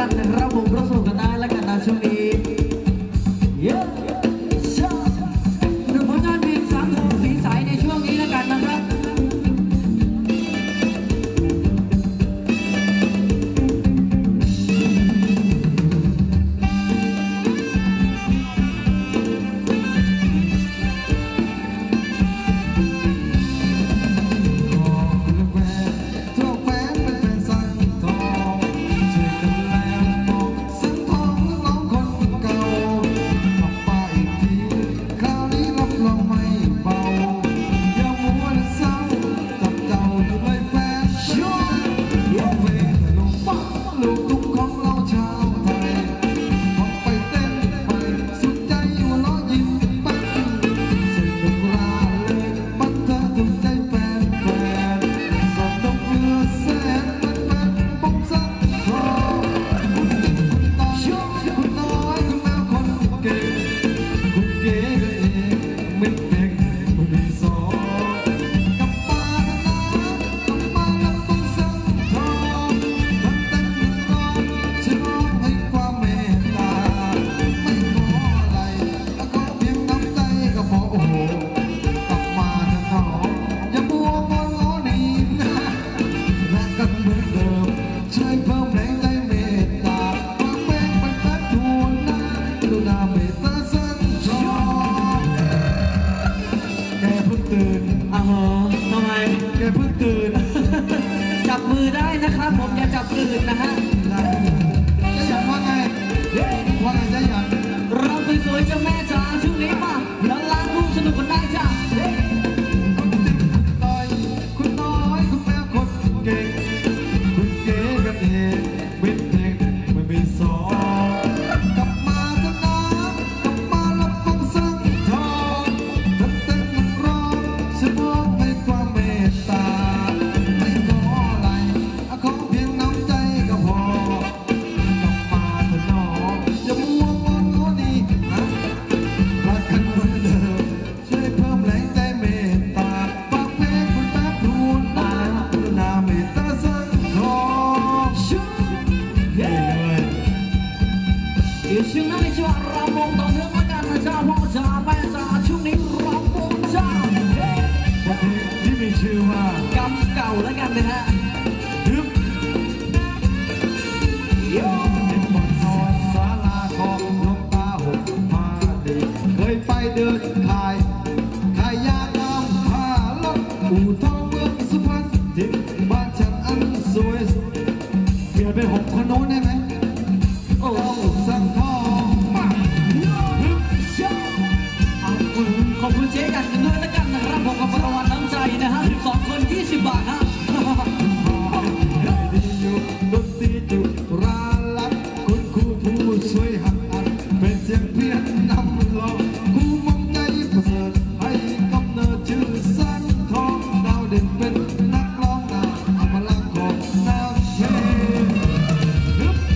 กันนะครับผมรสนุกกันได้แล้วกันนะช่วงนี้เยอะหนึ่งผลงานเพลงสามโทนสีใสในช่วงนี้แล้วกันนะครับจับมือได้นะครับผมอย่าจับอื่นนะฮะจะอยากว่าไงจะอยากเราสวยๆเจ้าแม่จ๋าช่วงนี้มาแล้วล้างลูกสนุกกันได้จ้ะคุณน้อยคุณแม่คนเก่งคุณเก๋กับเอกเป็นเด็กไม่มีสองกลับมาเถอะนะกลับมาแล้วฟังสังทองทัดเต้นร้องฉันมองให้ความเมตตาช่วงนั้นในช่วงรำวงต่อเนื่องมากันนะจ้าพ่อจ๋าแม่จ๋าช่วงนี้รำวงจ้าบทเพลงที่มีชื่อว่ากำเก่าแล้วกันนะฮะฮึบโย่บนนอนศาลาของหลวงตาหกพาดีเคยไปเดินขายยาตามผ้าลดอู่ทองเมืองสุพรรณที่บ้านฉันอันสวยเปลี่ยนเป็น6คนโน้นได้ไหมโอ้สังทองขอบคุณเจ๊กันด้วยแล้วกันนะครับผมกับรางวัลน้ำใจนะฮะ12 คน20 บาทฮะดีอยู่ดนตรีจุราลัดคุณครูผู้ช่วยหักอัดเป็นเสียงเพี้ยนนำลองครูมองใจประเสริฐให้กำเนิดชื่อสังทองดาวเด่นเป็นนักร้องนำอัมพลังของนักเพลง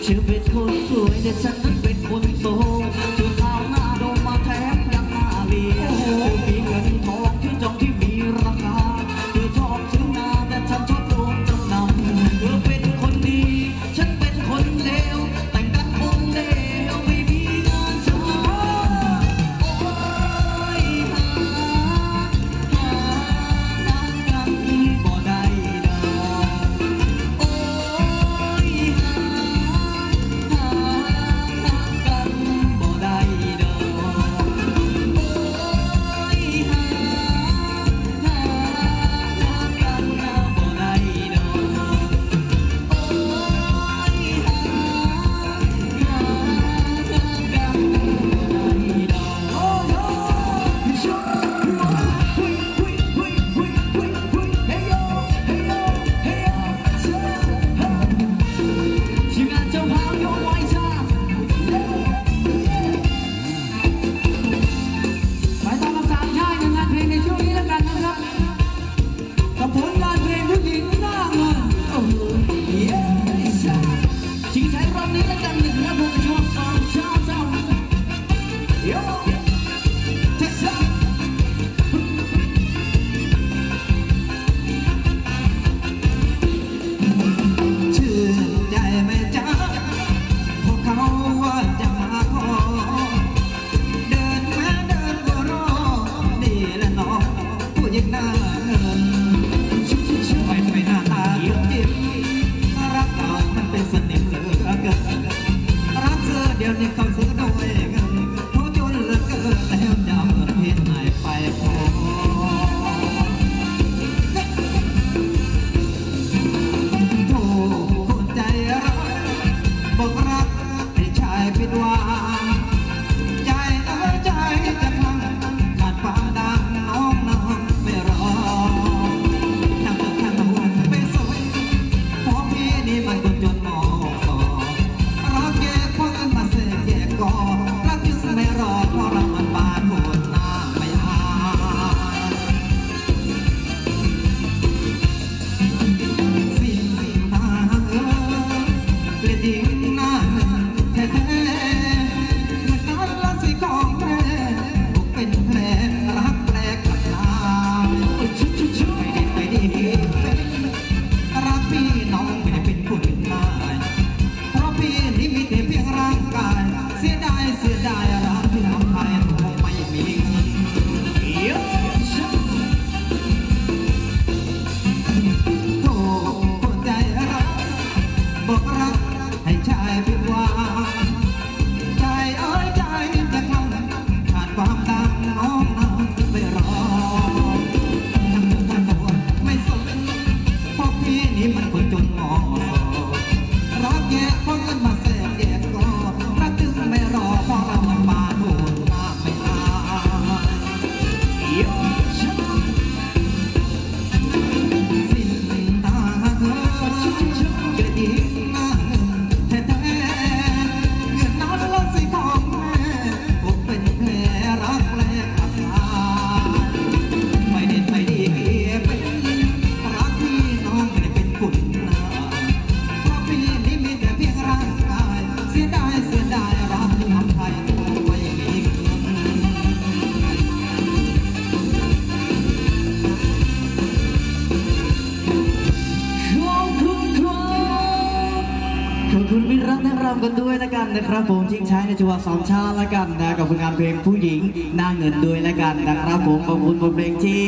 ชื่อเป็นคนสวยแต่ฉันนั้นเป็นคนโสดชื่อข้าวหน้าโดมมาแถมยังหน้าเรียชื่อมีเงินทองชื่อจองที่มีราคาเธอชอบซื้อนาแต่ฉันชอบโรงจำนำเธอเป็นคนดีฉันเป็นคนเลวแต่งกันคงเลวไม่มีงานทำโอ้ยหากันบ่ได้ดอกโอ้ยหากันบ่ได้ดอกโอ้ยหากันบ่ได้ดอกโอ้ยหากันบ่ได้ดอกโอ้โหชุดคุยคุยคุยคุยคุยคุยเฮ้ยโยเฮ้ยโยเฮ้ยโยทีมงานเจ้าภาพยกไว้ชาไปตามคำสั่งชายงานเพลงในช่วงนี้แล้วกันนะครับกับผลงานเพลงผู้หญิงหน้าเงินโอ้โหเย้ชิงชัยรอบนี้แล้วกันนะครับผมชอบสองชาเจ้าโยเทสซัสชื่นใจไหมจ๊ะพวกเขาว่าจะมาขอเดินมาเดินก็รอนี่แหละน้องผู้หญิงหน้าเงินไม่หน้าตาจุ๊บจิ๊บรักเรามันเป็นสนิมเหลือเกินรักเธอเดี๋ยวนี้เขาซื้อด้วยเงินเขาจนเหลือเกินแล้วจะเอาเงินที่ไหนไปพอโธ่คนใจร้ายบอกรักให้ชายผิดหวังใจใจจะพังขาดความดังน้องน้องไม่รอทั้งเธอทั้งหัวไม่สวยเพราะพี่นี่มันคนจนมองสอรักแยกพอกันมาเสียแยกก่อรักจึงไม่รอเพราะเรามันบานโหดหน้าไม่อายสิ่งทางเกลียดหญิงหน้าแท้ๆมันนั้นละสิของแท้บุกเป็นแผลรักแปลกหลักลายไม่ได้เป็นรักพี่น้องไม่ได้เป็นคนนายเพราะพี่นี่มีแต่เพียงร่างกายเสียดายรักที่ทำให้คงไม่มีเงินโธ่คนใจรักบอกรักให้ชายผิดหวังใจใจจะพังขาดความดังน้องน้องไม่รอทั้งเธอทั้งตัวไม่สนเพราะพี่นี่มันคนจนงอรักแยกเพราะเงินมาแสบแยกก็รักจึงไม่รอเพราะเรามันมาโดนหน้าไม่อายสิ้นตาเธอเกลียดหญิงหน้าเงินแท้ๆเงินนั้นละสิของแม่ผมเป็นแผลรักแปลกขาดลายไม่เด็ดไม่ดีเป็นรักพี่น้องไม่ได้เป็นคุณนายเพราะพี่นี่มีแต่เพียงร่างกายเสียดายรักที่ทำให้ตัวไม่มีเงินขอบคุณมิตรรักนักรำกันด้วยแล้วกันนะครับผมทิ้งท้ายในจังหวะสองชาแล้วกันนะกับผลงานเพลงผู้หญิงหน้าเงินด้วยแล้วกันนะครับผมขอบคุณบทเพลงที่